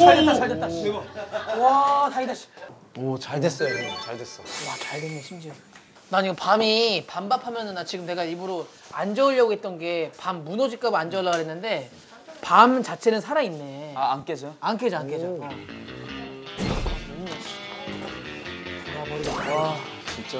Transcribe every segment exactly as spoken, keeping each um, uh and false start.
잘 됐다, 잘 됐다. 씨. 와, 다행이다. 씨. 오, 잘 됐어요, 형님. 잘 됐어. 와, 잘 됐네, 심지어. 난 이거 밤이 밤밥하면은 나 지금 내가 일부러 안 저으려고 했던 게 밤 무너질까 봐 안 저으려고 했는데 밤 자체는 살아있네. 아, 안 깨져? 안 깨져, 안 깨져. 어. 와, 머리가. 와, 진짜.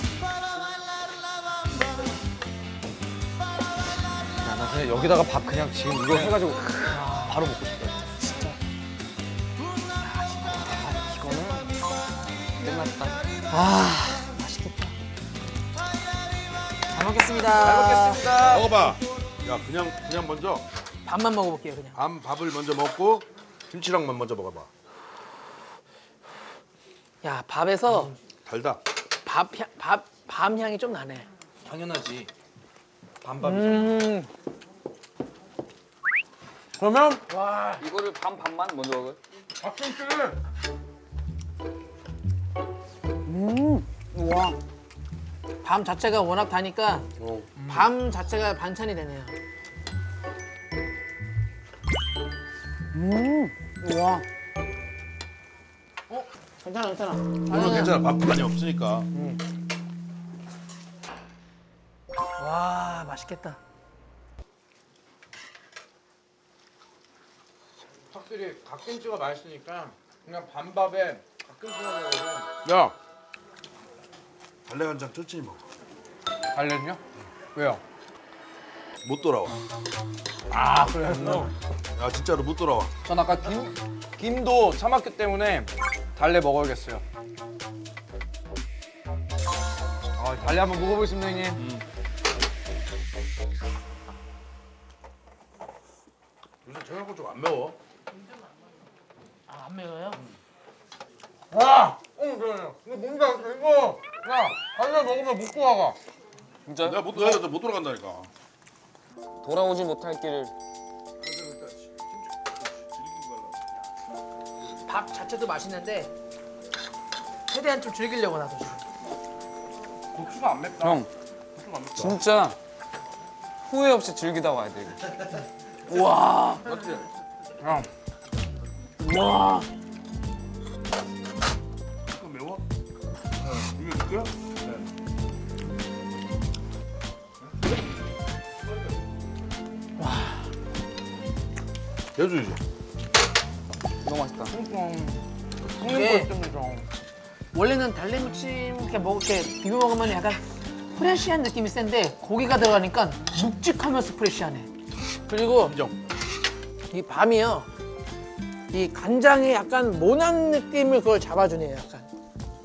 야, 나 그냥 여기다가 밥 그냥 지금 이거 해가지고 바로 먹고 싶다. 진짜. 야, 진짜. 이거는 끝났다. 아, 맛있겠다. 잘 먹겠습니다. 잘 먹겠습니다. 먹어봐. 야, 그냥 그냥 먼저 밥만 먹어볼게요, 그냥. 밤 밥을 먼저 먹고 김치랑만 먼저 먹어봐. 야, 밥에서 달다. 밥 향, 밥, 밤 향이 좀 나네. 당연하지. 반밥이잖아. 음. 그러면 와. 이거를 반 반만 먼저 먹어요? 닭김치를 음. 우와. 밤 자체가 워낙 다니까 어. 밤 자체가 반찬이 되네요. 음. 우와. 어? 괜찮아, 괜찮아. 오늘 괜찮아. 밥 많이 없으니까. 와, 맛있겠다. 확실히 갓김치가 맛있으니까 그냥 반밥에 갓김치 먹어도 야, 달래간장 천천히 먹어. 달래는요? 왜요? 못 돌아와. 아, 그래요? 야, 진짜로 못 돌아와. 전 아까 김, 김도 참았기 때문에 달래 먹어야겠어요. 아, 달래 한번 먹어보겠습니다, 형님. 음. 요새 저녁은 좀 안 매워. 아, 안 매워요? 와! 어, 그래요. 이거 뭔지 알겠어, 이거! 야, 달래 먹으면 못 돌아가. 진짜? 내가 못, 내가 못 돌아간다니까. 돌아오지 못할 길을. 밥 자체도 맛있는데 최대한 좀 즐기려고 나도 지금. 고추가 안 맵다. 형, 고추가 안 맵다. 진짜 후회 없이 즐기다 와야 돼, 이거. 우와. 맞지? 형, 우와. 이거 매워? 네. 이거 줄게요? 네. 해주지. 너무 맛있다. 이게 원래는 달래무침 이렇게 먹을 때 비벼 먹으면 약간 프레쉬한 느낌이 센데 고기가 들어가니까 묵직하면서 프레쉬하네. 그리고 인정. 이 밤이요. 이 간장이 약간 모난 느낌을 그걸 잡아주네요, 약간.